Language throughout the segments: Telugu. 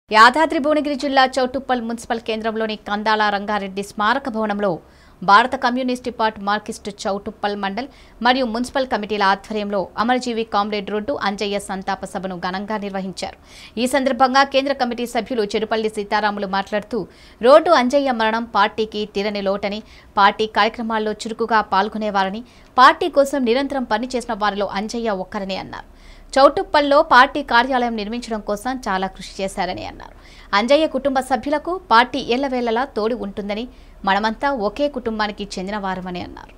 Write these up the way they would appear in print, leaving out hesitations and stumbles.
యాదాద్రి భువనగిరి జిల్లా చౌటుప్పల్ మున్సిపల్ కేంద్రంలోని కందాల రంగారెడ్డి స్మారక భవనంలో భారత communist party Marxist Choutuppal mandal మరియు మున్సిపల్ కమిటీల ఆధ్వర్యంలో అమరజీవి కామ్రేడ్ రోడ్డు అంజయ్య సంతాప సభను ఘనంగా నిర్వహించారు। ఈ సందర్భంగా కేంద్ర కమిటీ సభ్యులు చెరుపల్లి సీతారాములు మాట్లాడుతూ రోడ్డు అంజయ్య మరణం పార్టీకి తీరని లోటని, పార్టీ కార్యక్రమాల్లో చురుకుగా పాల్గొనేవారని, పార్టీ కోసం నిరంతరం పనిచేసిన వారిలో అంజయ్య ఒక్కరని అన్నారు। చౌటుప్పల్లో పార్టీ కార్యాలయం నిర్మించడం కోసం చాలా కృషి చేశారని అన్నారు। అంజయ్య కుటుంబ సభ్యులకు పార్టీ ఎల్లవేళలా తోడు ఉంటుందని, మనమంతా ఒకే కుటుంబానికి చెందినవారమని అన్నారు।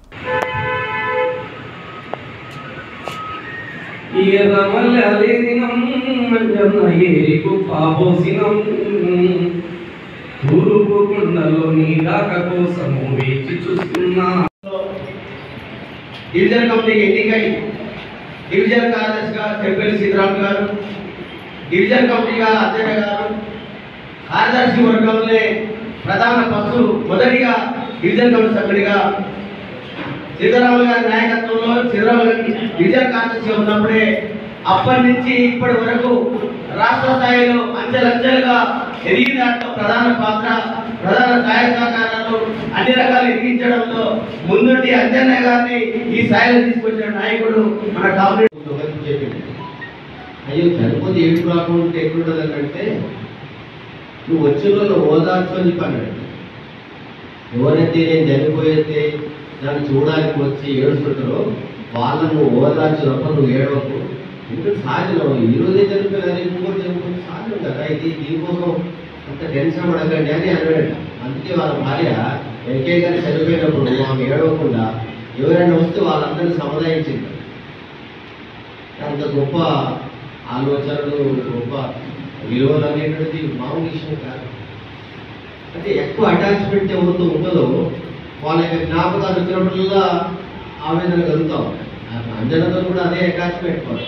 డివిజన్ కార్యదర్శిగా చెరుపల్లి సీతారాం గారు, డివిజన్ కమిటీగా అధ్యక్ష గారు, కార్యదర్శి వర్గంలో ప్రధాన పశు మొదటిగా డివిజన్ కమిటీ సభ్యుడిగా సీతారాములు గారి నాయకత్వంలో సీతారాములు డివిజన్ కార్యదర్శిగా ఉన్నప్పుడే అప్పటి నుంచి ఇప్పటి వరకు రాష్ట్ర స్థాయిలో అంచెలంచెలుగా ఎదిగిన దాంట్లో ప్రధాన సహాయ సహకారాలు అన్ని రకాలు ఎదిగించడంలో ముందుండి అంజన్న గారిని ఈ స్థాయిలో తీసుకొచ్చిన నాయకుడు మన కామ్రేడ్ చెప్పింది। అయ్యో చనిపోతే ఏడు రాకుండా ఎక్కడుంటుంది అంటే నువ్వు వచ్చిన వాళ్ళు ఓదార్చు అని చెప్పాడు। ఎవరైతే నేను చనిపోయితే దాన్ని చూడడానికి వచ్చి ఏడుస్తుంటారో వాళ్ళను ఓదార్చు తప్ప నువ్వు ఏడవకు, ఎందుకంటే సహజం ఈరోజే చనిపోయినా ఇంకోటి చనిపోతే సహజం కదా, ఇది దీనికోసం అంత టెన్షన్ పడకండి అని అన్నాడట। అందుకే వాళ్ళ భార్య వెంకయ్య గారు చనిపోయినప్పుడు ఆమె ఏడవకుండా ఎవరైనా వస్తే వాళ్ళందరినీ సముదాయించింది। అంత గొప్ప ఆలోచనలు, గొప్ప విలువలు అనేటువంటిది మామూలు విషయం కాదు। అంటే ఎక్కువ అటాచ్మెంట్ ఎవరితో ఉంటుందో వాళ్ళ యొక్క జ్ఞాపకాలు వచ్చినప్పుడల్లా ఆవేదన కలుగుతాం। అంజనతో కూడా అదే అటాచ్మెంట్ వాళ్ళు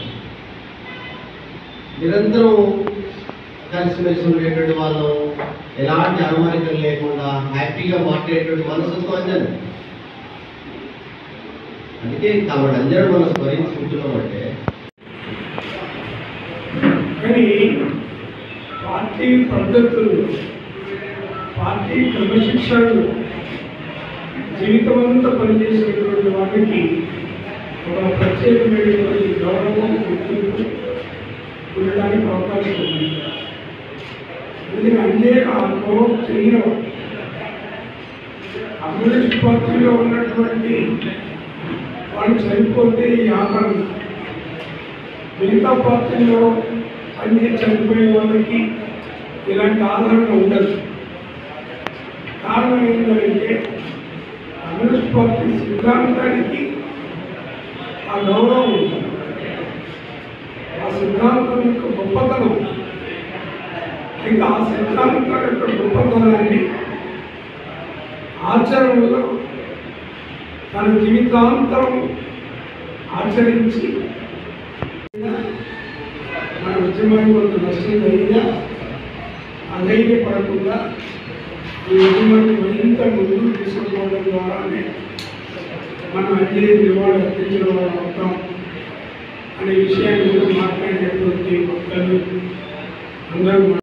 నిరంతరం కలిసిమెలిసి ఉండేటువంటి వాళ్ళు, ఎలాంటి అనుమానికలు లేకుండా హ్యాపీగా మాట్లాడేటువంటి మనసుతో అంజన। అందుకే కాబట్టి అంజన మనం స్మరించుకుంటున్నామంటే కానీ పార్టీ పద్ధతులు, పార్టీ క్రమశిక్షణలు జీవితమంతా పనిచేసేటువంటి వారికి ఒక ప్రత్యేకమైనటువంటి గౌరవం, గుర్తింపు ఉండడానికి అవకాశం ఉంది। అందుకని అంజయ్య అనుభవం చెందినవాడు కమ్యూనిస్ట్ పార్టీలో ఉన్నటువంటి వాళ్ళు చనిపోతే ఈ ఆదరణ, మిగతా పార్టీలో అన్ని చనిపోయే వాళ్ళకి ఇలాంటి ఆదరణ ఉండదు। కారణం ఏంటంటే కమ్యూనిస్ట్ పార్టీ సిద్ధాంతానికి ఆ గౌరవం ఉంటుంది, ఆ సిద్ధాంతం యొక్క గొప్పతనం, ఇంకా ఆ సిద్ధాంతం యొక్క గొప్పతనాన్ని ఆచరణలో తన జీవితాంతరం ఆచరించి మన ఉద్యమానికి కొంత నష్టం జరిగినా అధైర్యపడకుండా ఈ ఉద్యమాన్ని మరింత ముందుకు తీసుకుపోవడం ద్వారానే మనం అంజయ్య నివాళి అర్పించిన వాళ్ళు అవుతాం అనే విషయాన్ని మాట్లాడేటువంటి భక్తులు అందరూ